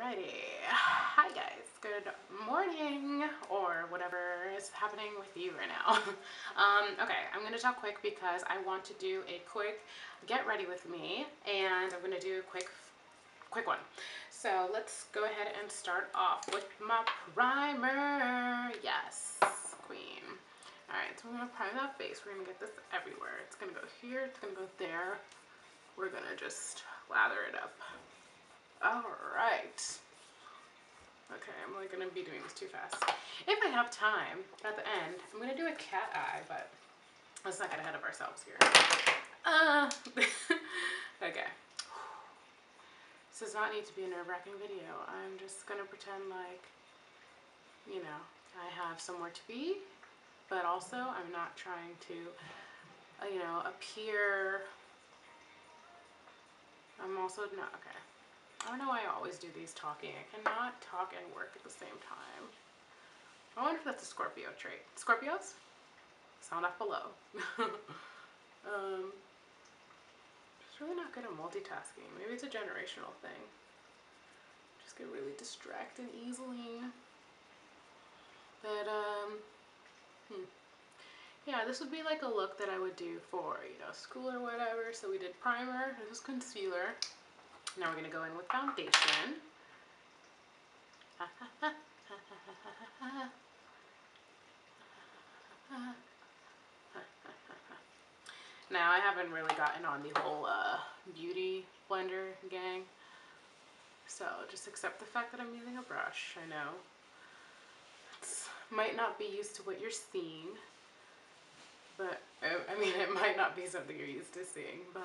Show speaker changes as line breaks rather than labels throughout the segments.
Alrighty. Hi guys. Good morning or whatever is happening with you right now. Okay, I'm gonna talk quick because I want to do a quick get ready with me, and I'm gonna do a quick one. So let's go ahead and start off with my primer. Yes, queen. Alright, so we're gonna prime that face. We're gonna get this everywhere. It's gonna go here, it's gonna go there. We're gonna just lather it up. Alright. Okay, I'm like gonna be doing this too fast. If I have time at the end, I'm gonna do a cat eye, but let's not get ahead of ourselves here. Okay. This does not need to be a nerve-wracking video. I'm just gonna pretend like, you know, I have somewhere to be, but also I'm not trying to, you know, appear. I'm also not, okay. I don't know why I always do these talking. I cannot talk and work at the same time. I wonder if that's a Scorpio trait. Scorpios? Sound off below. Just really not good at multitasking. Maybe it's a generational thing. Just get really distracted easily. But, yeah, this would be like a look that I would do for, you know, school or whatever. So we did primer. This is concealer. Now we're going to go in with foundation. Now I haven't really gotten on the whole beauty blender gang. So just accept the fact that I'm using a brush. I know it might not be used to what you're seeing. But, I mean, it might not be something you're used to seeing, but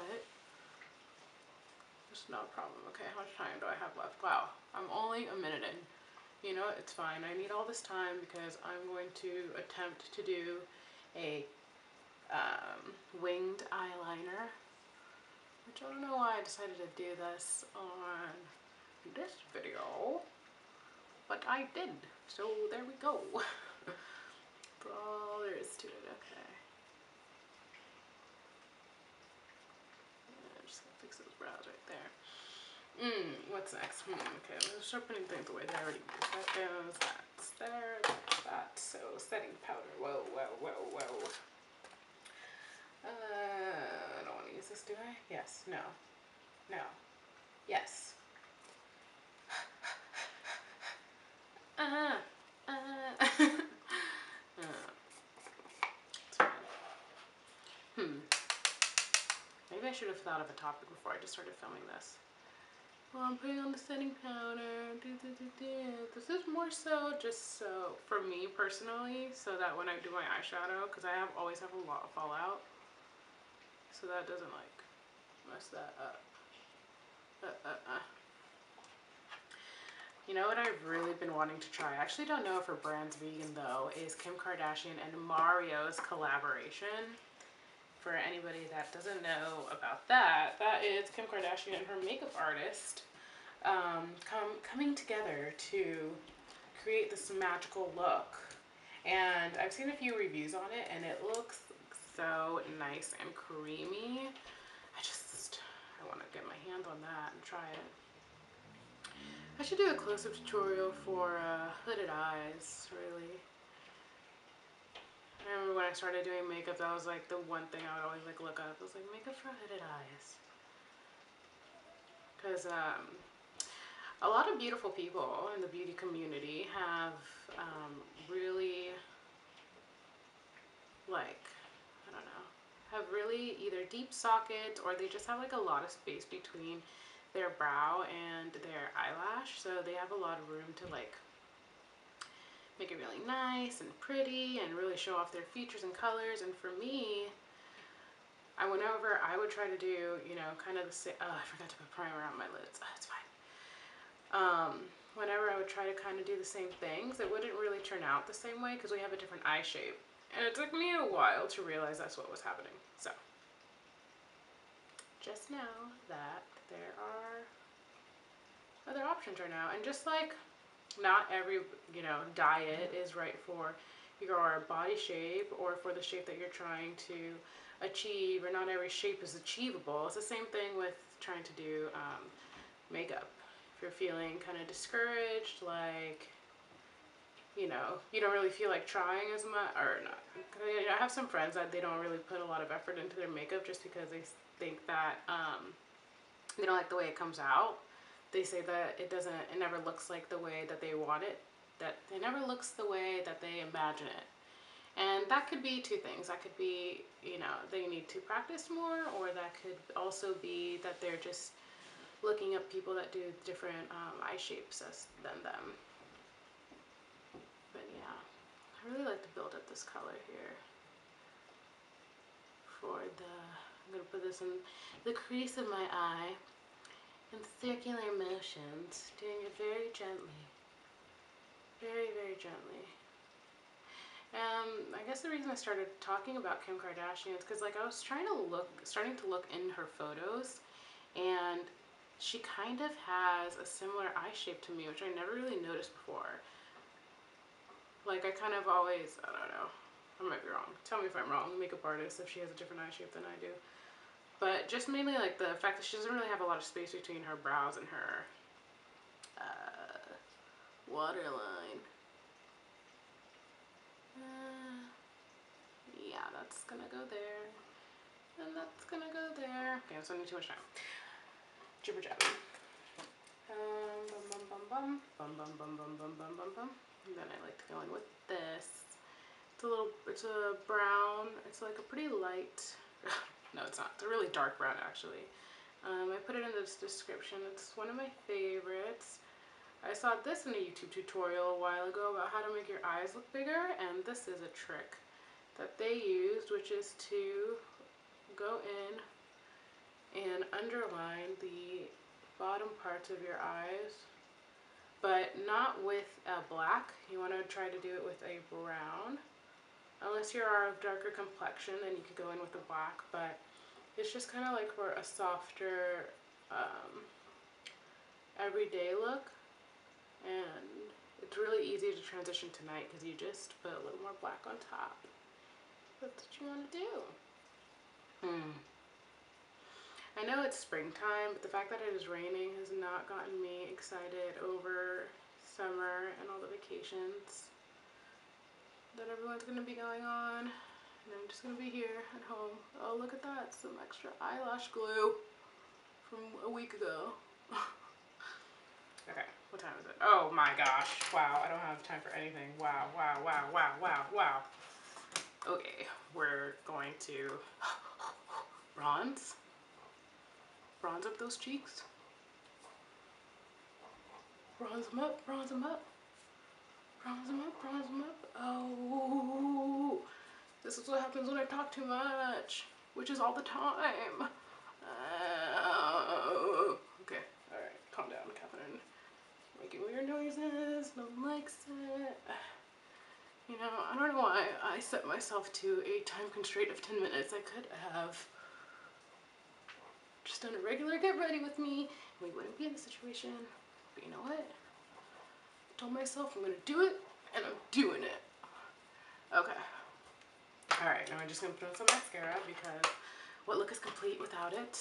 it's no problem. Okay, how much time do I have left? Wow, I'm only a minute in. You know, it's fine. I need all this time because I'm going to attempt to do a winged eyeliner, which I don't know why I decided to do this on this video, but I did. So there we go. For all there is to it. Okay. Yeah, just gonna fix those brows right there. What's next? Okay, let's start putting things away that I already used. That goes, that's there, that's that. So setting powder. Whoa, whoa, whoa, whoa. I don't want to use this, do I? Yes. No. No. Yes. It's fine. Maybe I should have thought of a topic before I just started filming this. Well, I'm putting on the setting powder. This is more so just so for me personally, so that when I do my eyeshadow, because I always have a lot of fallout, so that doesn't like mess that up. You know what I've really been wanting to try? I actually don't know if her brand's vegan though, is Kim Kardashian and Mario's collaboration. For anybody that doesn't know about that, that is Kim Kardashian and her makeup artist coming together to create this magical look. And I've seen a few reviews on it and it looks so nice and creamy. I want to get my hands on that and try it. I should do a close-up tutorial for hooded eyes, really. I remember when I started doing makeup, that was like the one thing I would always like look up. It was like makeup for hooded eyes. Because a lot of beautiful people in the beauty community have really, like, I don't know, have really either deep sockets or they just have like a lot of space between their brow and their eyelash. So they have a lot of room to like make it really nice and pretty and really show off their features and colors. And for me, I would try to do, you know, kind of the same. Oh, I forgot to put primer on my lids. Oh, it's fine. Whenever I would try to kind of do the same things, it wouldn't really turn out the same way because we have a different eye shape. And it took me a while to realize that's what was happening. So, just know that there are other options right now. And just like not every, you know, diet is right for your body shape or for the shape that you're trying to achieve, or not every shape is achievable. It's the same thing with trying to do makeup. if you're feeling kind of discouraged, like, you know, you don't really feel like trying as much, or not. I have some friends that they don't really put a lot of effort into their makeup just because they think that they don't like the way it comes out. They say that it never looks like the way that they want it, that it never looks the way that they imagine it. And that could be two things. That could be, you know, they need to practice more, or that could also be that they're just looking at people that do different eye shapes than them. But yeah, I really like to build up this color here for I'm going to put this in the crease of my eye in circular motions, doing it very gently. Very, very gently. I guess the reason I started talking about Kim Kardashian is because, like, I was starting to look in her photos, and she kind of has a similar eye shape to me, which I never really noticed before. Like, I kind of always, I don't know, I might be wrong. Tell me if I'm wrong, makeup artist, if she has a different eye shape than I do. But just mainly, like, the fact that she doesn't really have a lot of space between her brows and her waterline. Yeah, that's gonna go there. And that's gonna go there. Okay, I'm spending too much time. Jibber jabber. Bum bum bum bum. Bum bum bum bum bum bum bum bum. And then I like to go in with this. It's a brown. It's like a pretty light. No, it's not. It's a really dark brown, actually. I put it in the description. It's one of my favorites. I saw this in a YouTube tutorial a while ago about how to make your eyes look bigger, and this is a trick that they used, which is to go in and underline the bottom parts of your eyes, but not with a black. You want to try to do it with a brown. Unless you are of darker complexion, then you could go in with a black, but it's just kind of like for a softer, everyday look. And it's really easy to transition to night because you just put a little more black on top. That's what you want to do. I know it's springtime, but the fact that it is raining has not gotten me excited over summer and all the vacations that everyone's going to be going on. And I'm just going to be here at home. Oh, look at that. Some extra eyelash glue from a week ago. Okay, what time is it? Oh my gosh. Wow, I don't have time for anything. Wow, wow, wow, wow, wow, wow. Okay, we're going to bronze. Bronze up those cheeks. Bronze them up, bronze them up. Bronze them up, bronze them up. Oh, this is what happens when I talk too much, which is all the time. Okay, alright, calm down, Catherine. Making weird noises, no one likes it. You know, I don't know why I set myself to a time constraint of 10 minutes. I could have just done a regular get ready with me, and we wouldn't be in the situation. But you know what? I told myself I'm gonna do it, and I'm doing it. Okay. Alright, now I'm just gonna put on some mascara because what look is complete without it?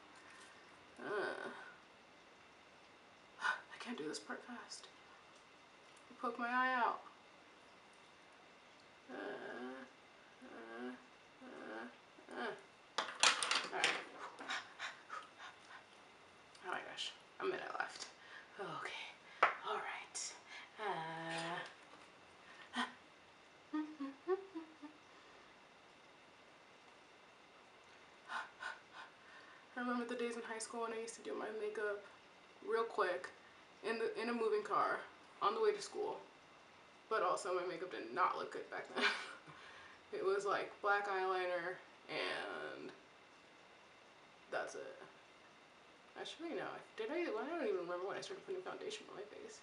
I can't do this part fast. I poke my eye out. Alright. Oh my gosh, a minute left. Okay, alright. I remember the days in high school when I used to do my makeup real quick in a moving car on the way to school. But also my makeup did not look good back then. It was like black eyeliner and that's it. Actually, no. I don't even remember when I started putting foundation on my face.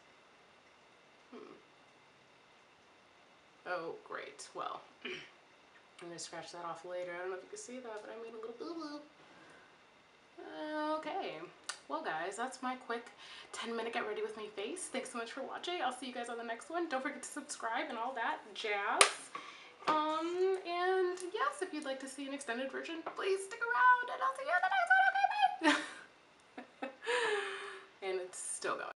Oh, great. Well, I'm gonna scratch that off later. I don't know if you can see that, but I made a little boo-boo. Okay. Well, guys, that's my quick 10-minute get ready with me face. Thanks so much for watching. I'll see you guys on the next one. Don't forget to subscribe and all that jazz. And yes, if you'd like to see an extended version, please stick around, and I'll see you on the next one. Okay, bye. And it's still going.